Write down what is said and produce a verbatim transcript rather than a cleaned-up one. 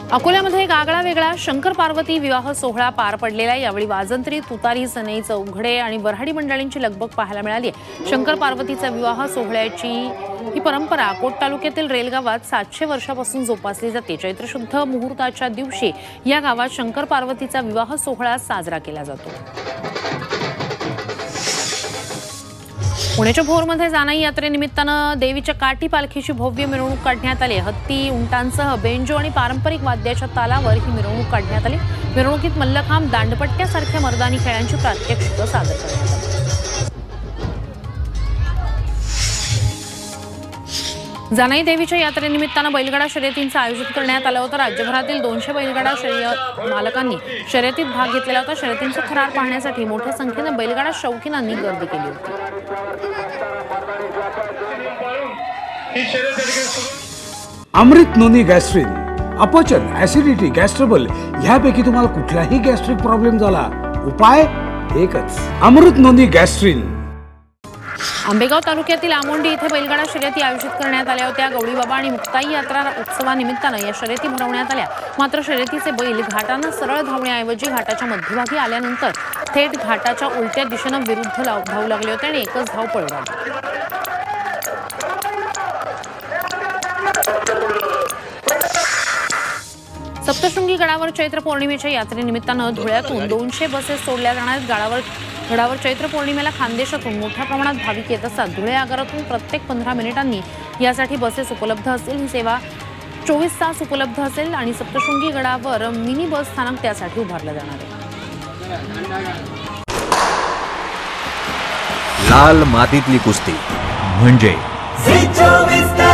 अकोल्यामध्ये एक आगळा वेगळा शंकर पार्वती विवाह सोहळा पार पडलेला आहे। यावेळी वाजंत्री, तुतारी, सनई, चौघडे आणि वऱ्हाडी मंडळींची लगबग पाहायला मिळाली आहे। शंकर पार्वतीचा विवाह सोहळ्याची ही परंपरा अकोट तालुक्यातील रेलगावात सातशे वर्षापासून जोपासली जाते। चैत्र शुद्ध मुहूर्ताच्या दिवशी या गावात शंकर पार्वतीचा विवाह सोहळा साजरा केला जातो। पुण्याच्या भोरमध्ये जानाई यात्रेनिमित्तानं देवीच्या काठी पालखीची भव्य मिरवणूक काढण्यात आली। हत्ती, उंटांसह बेंजो आणि पारंपरिक वाद्याच्या तालावर ही मिरवणूक काढण्यात आली। मिरवणुकीत मल्लखांब, दांडपट्ट्यासारख्या मर्दानी खेळांची प्रात्यक्षिकं सादर करण्यात आली। जानाई देवीच्या यात्रेनिमित्तानं बैलगाडा शर्यतींचं आयोजन करण्यात आलं होतं। राज्यभरातील दोनशे बैलगाडा शर्यत मालकांनी शर्यतीत भाग घेतलेला होता। शर्यतींचा थरार पाहण्यासाठी मोठ्या संख्येने बैलगाडा शौकीनांनी गर्दी केली होती। अमृत नोनी गॅस्ट्रिन, अपचन, ऍसिडिटी, गॅस्ट्रबल ह्यापैकी तुम्हाला कुठलाही गॅस्ट्रिक प्रॉब्लेम झाला, उपाय एकच, अमृत नोनी गॅस्ट्रिन। आंबेगाव तालुक्यातील आमोंडी इथे बैलगाडा शर्यती आयोजित करण्यात आल्या होत्या। गौरीबाबा आणि मुक्ताई यात्रा उत्सवानिमित्तानं या शर्यती भरवण्यात आल्या। मात्र शर्यतीचे बैल घाटानं सरळ धावण्याऐवजी घाटाच्या मध्यभागी आल्यानंतर थेट घाटाच्या उलट्या दिशेनं विरुद्ध धावू लागले होते आणि एकच धाव पळवली। सप्तशृंगी गडावर चैत्र पौर्णिमेच्या यात्रेनिमित्तानं धुळ्यातून दोनशे बसेस सोडल्या जाणार आहेत। गडावर गडावर चैत्र पौर्णिमेला खानदेशातून मोठ्या प्रमाणात भाविक येत असतात। धुळे आगारातून प्रत्येक पंधरा मिनिटांनी यासाठी बसेस उपलब्ध असतील। ही सेवा चोवीस तास उपलब्ध असेल आणि सप्तशृंगी गडावर मिनी बस स्थानक त्यासाठी उभारलं जाणार आहे। लाल मातीतली कुस्ती म्हणजे